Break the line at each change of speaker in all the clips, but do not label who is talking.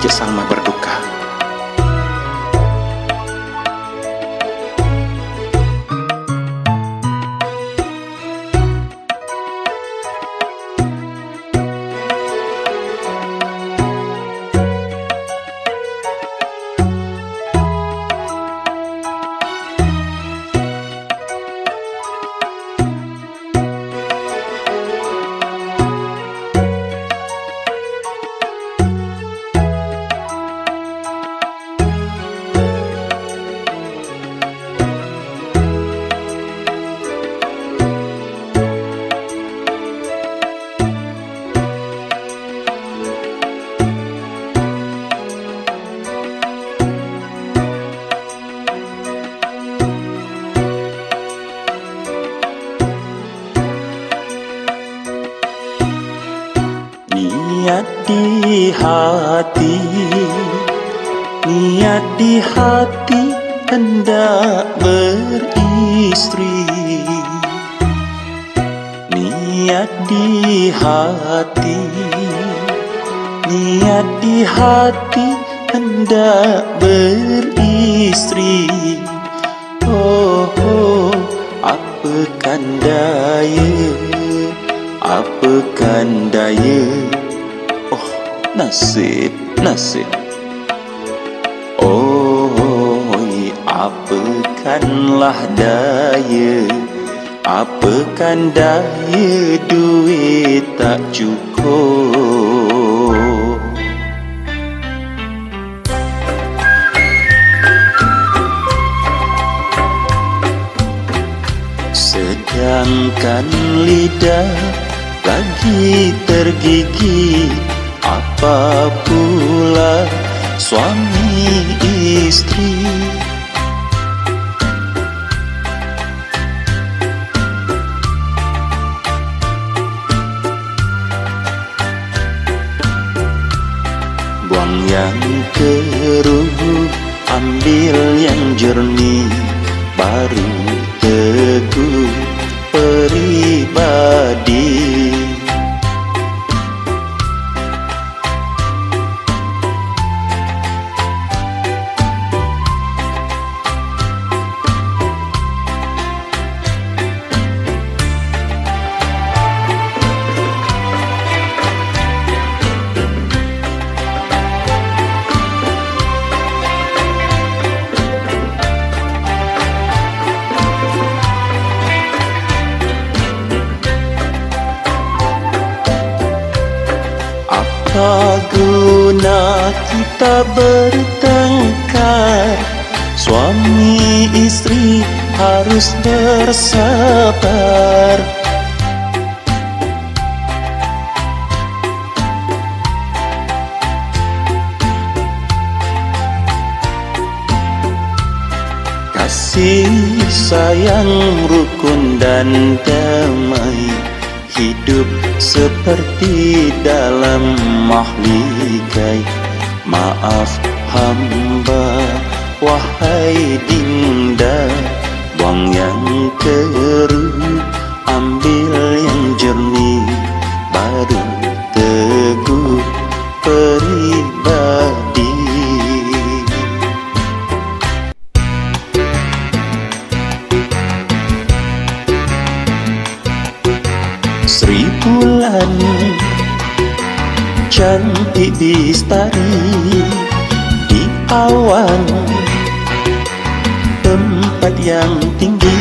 sesama berduka. Niat di hati hendak beristri. Niat di hati hendak beristri. Oh, apakan daya, oh nasib. Oh, apakanlah daya, duit tak cukup. Sedangkan lidah lagi tergigit, apa pula suami istri. Buang yang keruh, ambil yang jernih, baru teguh pribadi. Apa guna kita bertengkar? Suami istri harus bersabar. Kasih sayang rukun dan damai, hidup seperti dalam mahligai. Maaf hamba, wahai dinda, buang yang keruh, ambil yang jernih, baru teguh pribadi. Sri bulan cantik bistari di awan tempat yang tinggi.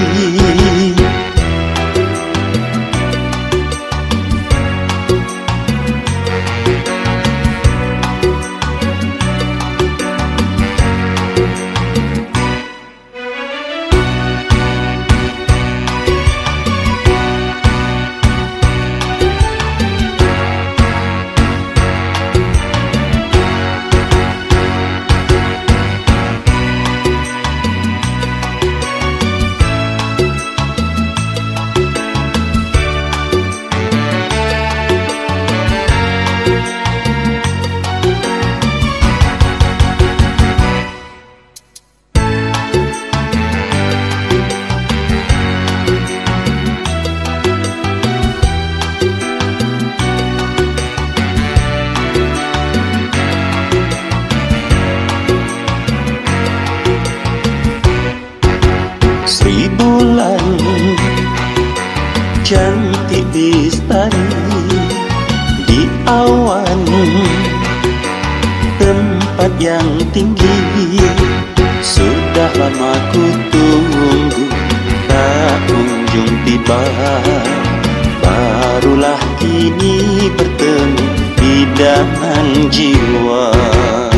cantik bistari di awan, tempat yang tinggi. Sudah lama ku tunggu, tak kunjung tiba. Barulah kini bertemu di dalam jiwa.